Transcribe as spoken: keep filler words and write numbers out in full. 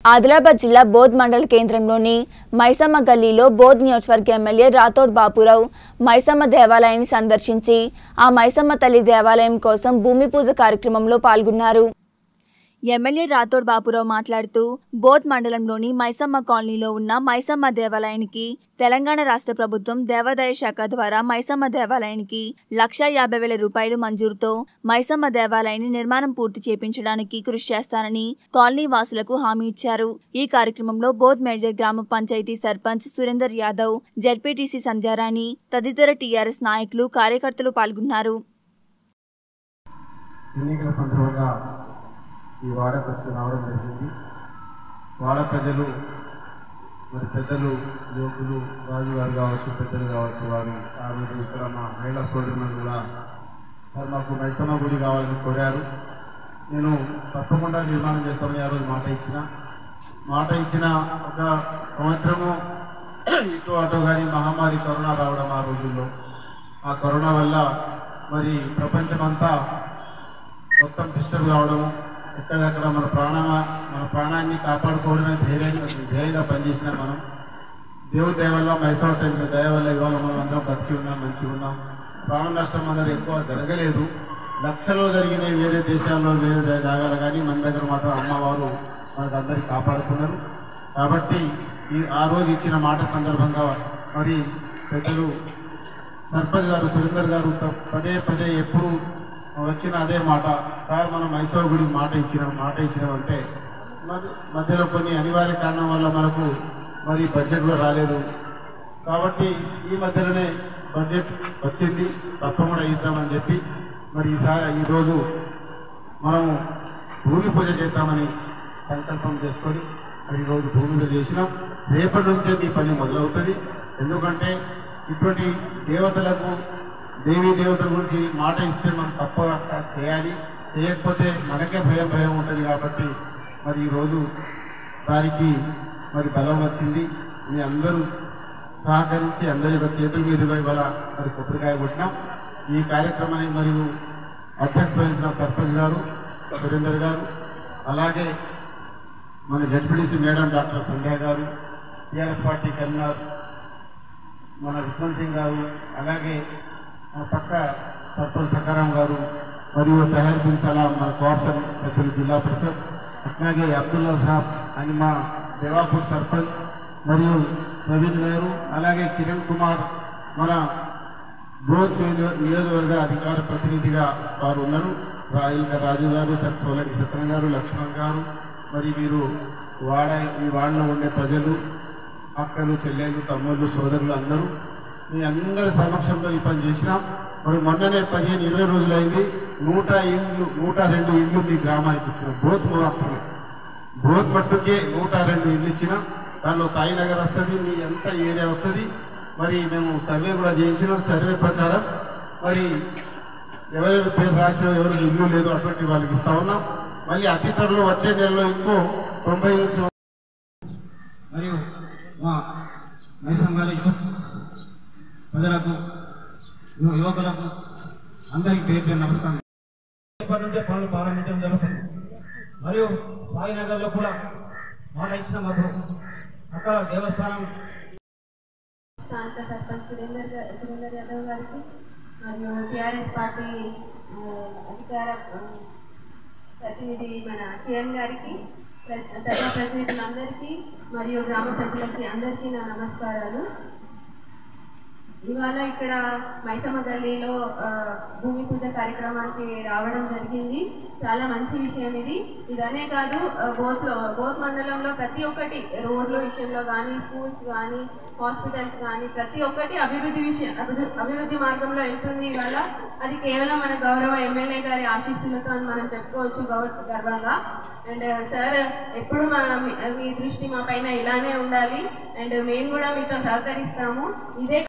ఆదిలాబాద్ జిల్లా బోధ్ మండల కేంద్రంలోని మైసమ్మ గల్లీలో బోధ్ నియోజకవర్గ ఎమ్మెల్యే రాథోడ్ బాపురావు మైసమ్మ దేవాలయాన్ని సందర్శించి ఆ మైసమ్మ తల్లి దేవాలయం కోసం భూమి పూజ కార్యక్రమంలో పాల్గొన్నారు. ఎమ్మెల్యే రాథోడ్ బాపురావు మాట్లాడుతూ బోధ్ మండలంలోని మైసమ్మ కాలనీలో ఉన్న మైసమ్మ దేవాలయానికి తెలంగాణ రాష్ట్ర ప్రభుత్వం దేవాదాయ శాఖ ద్వారా మైసమ్మ దేవాలయానికి లక్షా యాభై వేల రూపాయలు మంజూరుతో మైసమ్మ దేవాలయాన్ని నిర్మాణం పూర్తి చేపించడానికి కృషి చేస్తానని కాలనీ వాసులకు హామీ ఇచ్చారు. ఈ కార్యక్రమంలో బోధ్ మేజర్ గ్రామ పంచాయతీ సర్పంచ్ సురేందర్ యాదవ్, జెడ్పీటీసీ సంధ్యారాణి తదితర టీఆర్ఎస్ నాయకులు కార్యకర్తలు పాల్గొన్నారు. ఈ వాడకు రావడం జరిగింది. వాడ ప్రజలు మరి పెద్దలు యువకులు రాజు గారు కావచ్చు, పెద్దలు కావచ్చు, వారు ఆ రోజు ఇక్కడ మా మహిళా సోదరులను కూడా సార్ మాకు మైసమ్మ గుడి కావాలని కోరారు. నేను తప్పకుండా నిర్మాణం చేస్తామని ఆ రోజు మాట ఇచ్చిన మాట ఇచ్చిన ఒక సంవత్సరము ఇటు అటు కానీ మహమ్మారి కరోనా రావడం ఆ రోజుల్లో, ఆ కరోనా వల్ల మరి ప్రపంచమంతా మొత్తం డిస్టర్బ్ కావడము, ఎక్కడెక్కడ మన ప్రాణ మన ప్రాణాన్ని కాపాడుకోవడమే ధైర్యంగా ధైర్యంగా పనిచేసినా మనం దేవుడి దయ వల్ల మైసమ్మ తల్లి దయ వల్ల ఇవాళ మనం అందరం బతికి ఉన్నాం, మంచిగా ఉన్నాం. ప్రాణ నష్టం అందరూ ఎక్కువ జరగలేదు. లక్షలో జరిగినాయి వేరే దేశాల్లో వేరే జాగాలు, కానీ మన దగ్గర మాత్రం అమ్మవారు మనకు అందరికీ కాపాడుతున్నారు. కాబట్టి ఈ ఆ రోజు ఇచ్చిన మాట సందర్భంగా మరి పెద్దలు సర్పంచ్ గారు సురేందర్ గారు పదే పదే ఎప్పుడు వచ్చిన అదే మాట, సార్ మనం మైసమ్మ గుడికి మాట ఇచ్చినాం మాట ఇచ్చినామంటే మరి మధ్యలో కొన్ని అనివార్య కారణం వల్ల మనకు మరి బడ్జెట్ కూడా రాలేదు. కాబట్టి ఈ మధ్యలోనే బడ్జెట్ వచ్చింది, తప్పకుండా ఇద్దామని చెప్పి మరి ఈసారి ఈరోజు మనము భూమి పూజ చేద్దామని సంకల్పం చేసుకొని మరి ఈరోజు భూమి పూజ చేసినాం. రేపటి నుంచే మీ పని మొదలవుతుంది. ఎందుకంటే ఇటువంటి దేవతలకు దేవీ దేవతల గురించి మాట ఇస్తే మనం తప్పక చేయాలి, చేయకపోతే మనకే భయం భయం ఉంటుంది. కాబట్టి మరి ఈరోజు దానికి మరి బలం వచ్చింది. మీ అందరూ సహకరించి అందరి యొక్క చేతుల మీదుగా ఇవాళ మరి కొబ్బరికాయ కొట్టినాం. ఈ కార్యక్రమాన్ని మరియు అధ్యక్షత వహించిన సర్పంచ్ గారు సురేందర్ గారు, అలాగే మన జెడ్పీటీసీ మేడం డాక్టర్ సంధ్య గారు, టీఆర్ఎస్ పార్టీ కన్వీనర్ మన విక్రమ్ సింగ్ గారు, అలాగే పక్క సర్పంచ్ సకారాం గారు మరియు తహర్ బిన్ సలాం మన కోఆప్షన్ సభ్యులు జిల్లా పరిషత్, అట్లాగే అబ్దుల్లా సాబ్ అని మా దేవాపూర్ సర్పంచ్ మరియు ప్రవీణ్ గారు, అలాగే కిరణ్ కుమార్ మన బోధ్ నియోజకవర్గ అధికార ప్రతినిధిగా వారు ఉన్నారు. రాయల్ రాజు గారు, సత్ సోలంకి సత్యన్ గారు, లక్ష్మణ్ గారు, మరి వీరు వాడ ఈ వాడలో ఉండే ప్రజలు, అక్కలు, చెల్లెళ్ళు, తమ్ముళ్ళు, సోదరులు అందరూ మీ అందరి సమక్షంలో ఈ పని చేసినాం. మరి మొన్ననే పదిహేను ఇరవై రోజులైంది. నూట ఇళ్ళు నూట రెండు ఇళ్ళు మీ గ్రామానికి ఇచ్చిన బోధ్ మాత్రమే బోధ్ మట్టుకే నూట రెండు ఇళ్ళు ఇచ్చిన. దానిలో సాయినగర్ వస్తుంది, మీ ఎంత ఏరియా వస్తుంది. మరి మేము సర్వే కూడా చేయించినాం. సర్వే ప్రకారం మరి ఎవరెవరి పేరు రాసినా ఎవరికి ఇల్లు లేదు అటువంటి వాళ్ళకి ఇస్తా ఉన్నాం. మళ్ళీ అతి త్వరలో వచ్చే నెలలో ఇంకో తొంభై నుంచి మరియు మా మైసమ్మ గారి ప్రజలకు యువకులకు అందరికీ పేరు పేరు నమస్కారం. ఇప్పటి నుంచే పనులు ప్రారంభించడం జరుగుతుంది. మరియు సాయినగర్లో కూడా మాట ఇచ్చిన మాకు అక్కడ దేవస్థానం స్థానిక సర్పంచ్ సురేందర్ సురేందర్ యాదవ్ గారికి మరియు టీఆర్ఎస్ పార్టీ అధికార ప్రతినిధి మన కిరణ్ గారికి, ప్రజా ప్రతినిధులందరికీ మరియు గ్రామ ప్రజలకి అందరికీ నా నమస్కారాలు. ఇవాళ ఇక్కడ మైసమ్మ గల్లీలో భూమి పూజ కార్యక్రమానికి రావడం జరిగింది. చాలా మంచి విషయం ఇది. ఇదనే కాదు, బోత్లో బోత్ మండలంలో ప్రతి ఒక్కటి రోడ్ల విషయంలో కానీ, స్కూల్స్ కానీ, హాస్పిటల్స్ కానీ ప్రతి ఒక్కటి అభివృద్ధి విషయం అభివృద్ధి మార్గంలో వెళ్తుంది. ఇవాళ అది కేవలం మన గౌరవ ఎమ్మెల్యే గారి ఆశీస్సులతో అని మనం చెప్పుకోవచ్చు గౌరవ గర్వంగా. అండ్ సార్ ఎప్పుడు మా మీ దృష్టి మా పైన ఇలానే ఉండాలి. అండ్ మేము కూడా మీతో సహకరిస్తాము. ఇదే